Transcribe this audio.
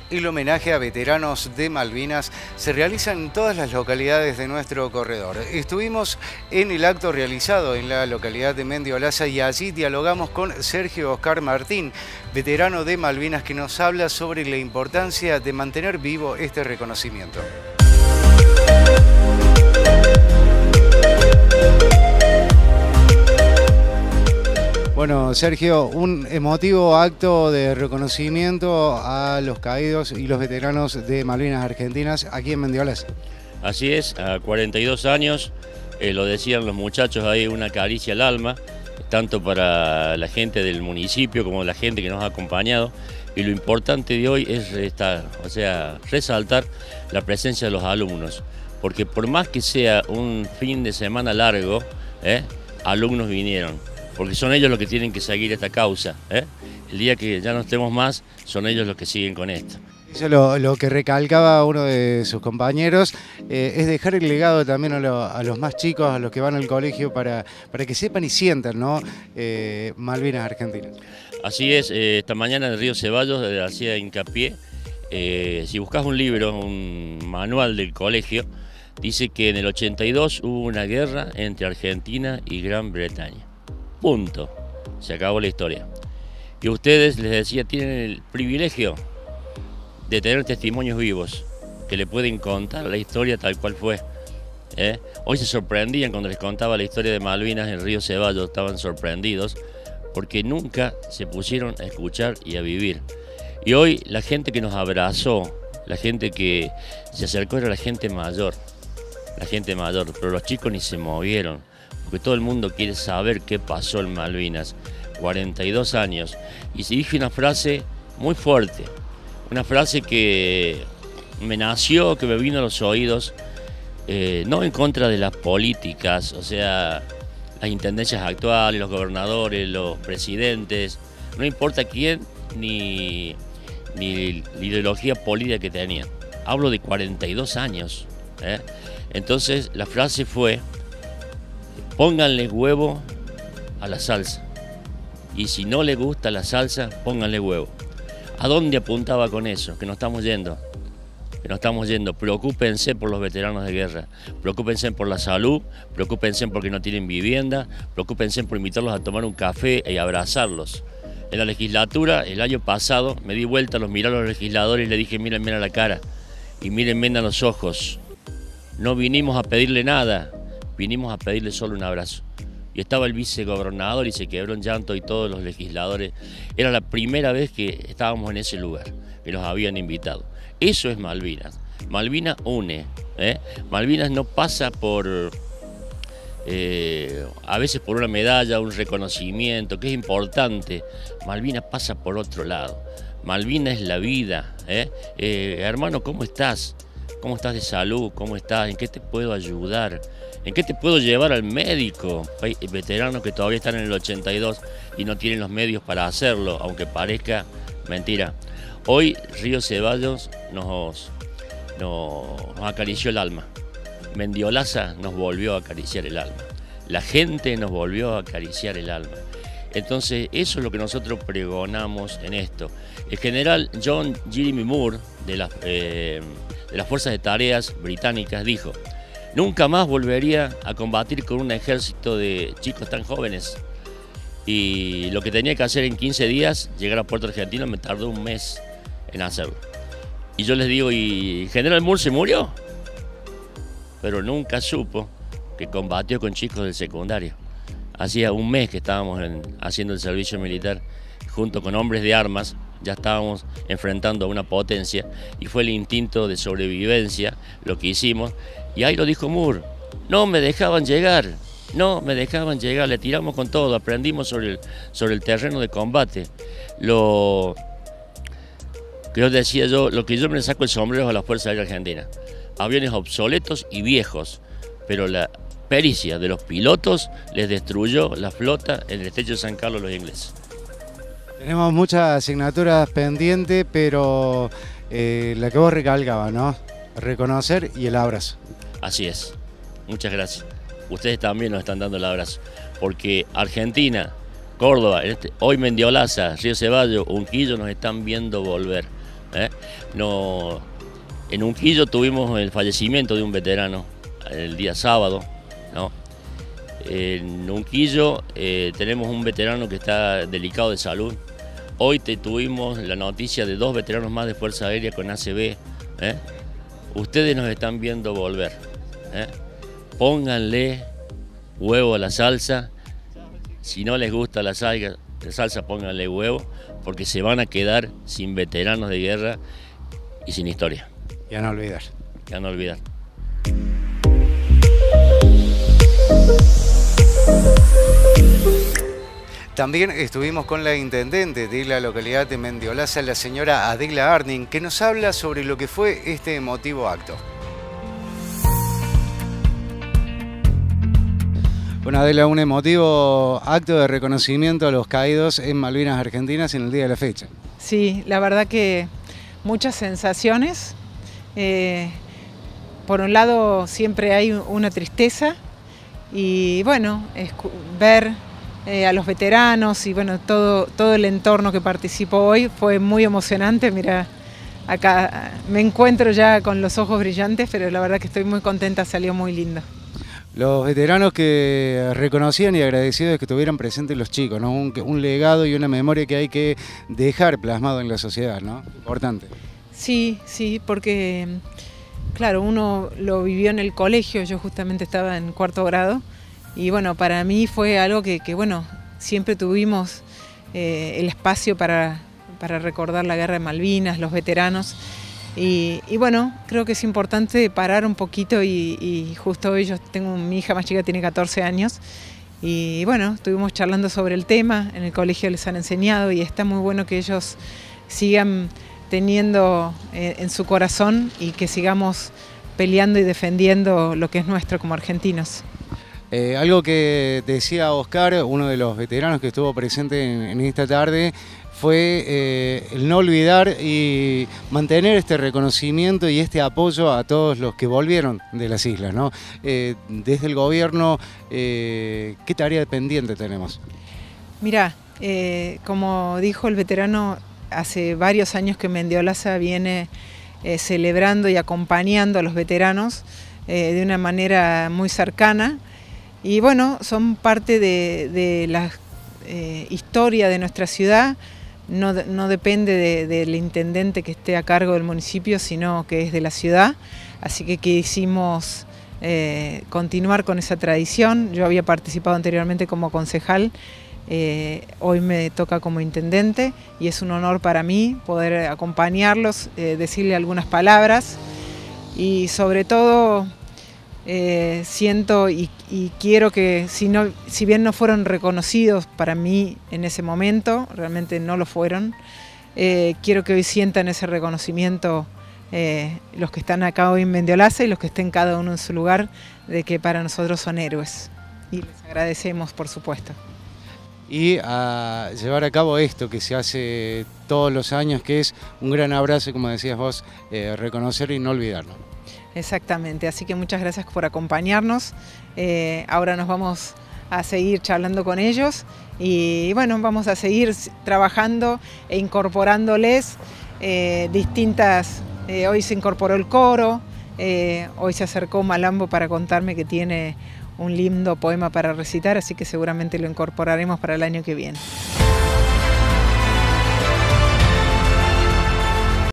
El homenaje a veteranos de Malvinas se realiza en todas las localidades de nuestro corredor. Estuvimos en el acto realizado en la localidad de Mendiolaza y allí dialogamos con Sergio Oscar Martín, veterano de Malvinas, que nos habla sobre la importancia de mantener vivo este reconocimiento. Bueno, Sergio, un emotivo acto de reconocimiento a los caídos y los veteranos de Malvinas Argentinas aquí en Mendiolaza. Así es, a 42 años, lo decían los muchachos ahí, una caricia al alma, tanto para la gente del municipio como la gente que nos ha acompañado. Y lo importante de hoy es resaltar la presencia de los alumnos, porque por más que sea un fin de semana largo, alumnos vinieron. Porque son ellos los que tienen que seguir esta causa. El día que ya no estemos más, son ellos los que siguen con esto. Eso es lo que recalcaba uno de sus compañeros, es dejar el legado también a los más chicos, a los que van al colegio, para que sepan y sientan, ¿no? Malvinas Argentinas. Así es, esta mañana en Río Ceballos hacía hincapié, si buscas un libro, un manual del colegio, dice que en el 82 hubo una guerra entre Argentina y Gran Bretaña. Punto. Se acabó la historia. Y ustedes, les decía, tienen el privilegio de tener testimonios vivos que le pueden contar la historia tal cual fue. Hoy se sorprendían cuando les contaba la historia de Malvinas en Río Ceballos, estaban sorprendidos porque nunca se pusieron a escuchar y a vivir. Y hoy la gente que nos abrazó, la gente que se acercó era la gente mayor, pero los chicos ni se movieron. Porque todo el mundo quiere saber qué pasó en Malvinas, 42 años. Y se dije una frase muy fuerte, una frase que me nació, que me vino a los oídos, no en contra de las políticas, o sea, las intendencias actuales, los gobernadores, los presidentes, no importa quién ni la ideología política que tenían. Hablo de 42 años. Entonces la frase fue: pónganle huevo a la salsa. Y si no le gusta la salsa, pónganle huevo. ¿A dónde apuntaba con eso? Que nos estamos yendo. Preocúpense por los veteranos de guerra. Preocúpense por la salud. Preocúpense porque no tienen vivienda. Preocúpense por invitarlos a tomar un café y abrazarlos. En la legislatura, el año pasado, me di vuelta, los miré a los legisladores y le dije: mírenme a la cara y mírenme a los ojos. No vinimos a pedirle nada. Vinimos a pedirle solo un abrazo. Y estaba el vicegobernador y se quebró en llanto, y todos los legisladores. Era la primera vez que estábamos en ese lugar, que nos habían invitado. Eso es Malvinas. Malvinas une. Malvinas no pasa por, a veces por una medalla, un reconocimiento, que es importante. Malvinas pasa por otro lado. Malvinas es la vida. Hermano, ¿cómo estás? ¿Cómo estás de salud? ¿Cómo estás? ¿En qué te puedo ayudar? ¿En qué te puedo llevar al médico? Hay veteranos que todavía están en el 82 y no tienen los medios para hacerlo, aunque parezca mentira. Hoy Río Ceballos nos acarició el alma. Mendiolaza nos volvió a acariciar el alma. La gente nos volvió a acariciar el alma. Entonces eso es lo que nosotros pregonamos en esto. El general John Jeremy Moore de las Fuerzas de Tareas británicas dijo: nunca más volvería a combatir con un ejército de chicos tan jóvenes. Y lo que tenía que hacer en 15 días, llegar a Puerto Argentino, me tardó un mes en hacerlo. Y yo les digo: ¿y General Moore se murió? Pero nunca supo que combatió con chicos del secundario. Hacía un mes que estábamos haciendo el servicio militar junto con hombres de armas. Ya estábamos enfrentando a una potencia y fue el instinto de sobrevivencia lo que hicimos. Y ahí lo dijo Moore: no me dejaban llegar, le tiramos con todo, aprendimos sobre el terreno de combate. Lo que yo me saco el sombrero a las Fuerzas Aéreas Argentinas. Aviones obsoletos y viejos, pero la pericia de los pilotos les destruyó la flota en el estrecho de San Carlos los ingleses. Tenemos muchas asignaturas pendientes, pero la que vos recalcabas, ¿no? Reconocer y el abrazo. Así es. Muchas gracias. Ustedes también nos están dando el abrazo, porque Argentina, Córdoba, hoy Mendiolaza, Río Ceballos, Unquillo nos están viendo volver. ¿eh? No, en Unquillo tuvimos el fallecimiento de un veterano el día sábado, ¿no? En Unquillo tenemos un veterano que está delicado de salud. Hoy tuvimos la noticia de 2 veteranos más de Fuerza Aérea con ACV. Ustedes nos están viendo volver. Pónganle huevo a la salsa. Si no les gusta la salsa, pónganle huevo, porque se van a quedar sin veteranos de guerra y sin historia. Ya no olvidar. Ya no olvidar. También estuvimos con la intendente de la localidad de Mendiolaza, la señora Adela Arning, que nos habla sobre lo que fue este emotivo acto. Bueno, Adela, un emotivo acto de reconocimiento a los caídos en Malvinas Argentinas en el día de la fecha. Sí, la verdad que muchas sensaciones. Por un lado siempre hay una tristeza y bueno, ver a los veteranos y bueno, todo el entorno que participó hoy fue muy emocionante. Mira, acá me encuentro ya con los ojos brillantes, pero la verdad que estoy muy contenta, salió muy lindo. Los veteranos que reconocían y agradecidos de que estuvieran presentes los chicos, ¿no? Un legado y una memoria que hay que dejar plasmado en la sociedad, ¿no? Importante. Sí, sí, porque claro, uno lo vivió en el colegio, yo justamente estaba en 4º grado y bueno, para mí fue algo que bueno, siempre tuvimos el espacio para recordar la guerra de Malvinas, los veteranos. Y bueno, creo que es importante parar un poquito y justo hoy mi hija más chica tiene 14 años y bueno, estuvimos charlando sobre el tema, en el colegio les han enseñado y está muy bueno que ellos sigan teniendo en su corazón y que sigamos peleando y defendiendo lo que es nuestro como argentinos. Algo que decía Oscar, uno de los veteranos que estuvo presente en esta tarde, fue el no olvidar y mantener este reconocimiento y este apoyo a todos los que volvieron de las islas, ¿no? Desde el gobierno, ¿qué tarea pendiente tenemos? Mirá, como dijo el veterano, hace varios años que Mendiolaza viene celebrando y acompañando a los veteranos de una manera muy cercana y bueno, son parte de la historia de nuestra ciudad. No depende del intendente que esté a cargo del municipio, sino que es de la ciudad, así que quisimos continuar con esa tradición. Yo había participado anteriormente como concejal, hoy me toca como intendente y es un honor para mí poder acompañarlos, decirle algunas palabras y sobre todo siento y quiero que si bien no fueron reconocidos para mí en ese momento, realmente no lo fueron, quiero que hoy sientan ese reconocimiento los que están acá hoy en Mendiolaza y los que estén cada uno en su lugar, de que para nosotros son héroes y les agradecemos por supuesto. Y a llevar a cabo esto que se hace todos los años, que es un gran abrazo, como decías vos, reconocer y no olvidarlo. Exactamente, así que muchas gracias por acompañarnos. Ahora nos vamos a seguir charlando con ellos y bueno, vamos a seguir trabajando e incorporándoles distintas. Hoy se incorporó el coro, hoy se acercó Malambo para contarme que tiene un lindo poema para recitar, así que seguramente lo incorporaremos para el año que viene.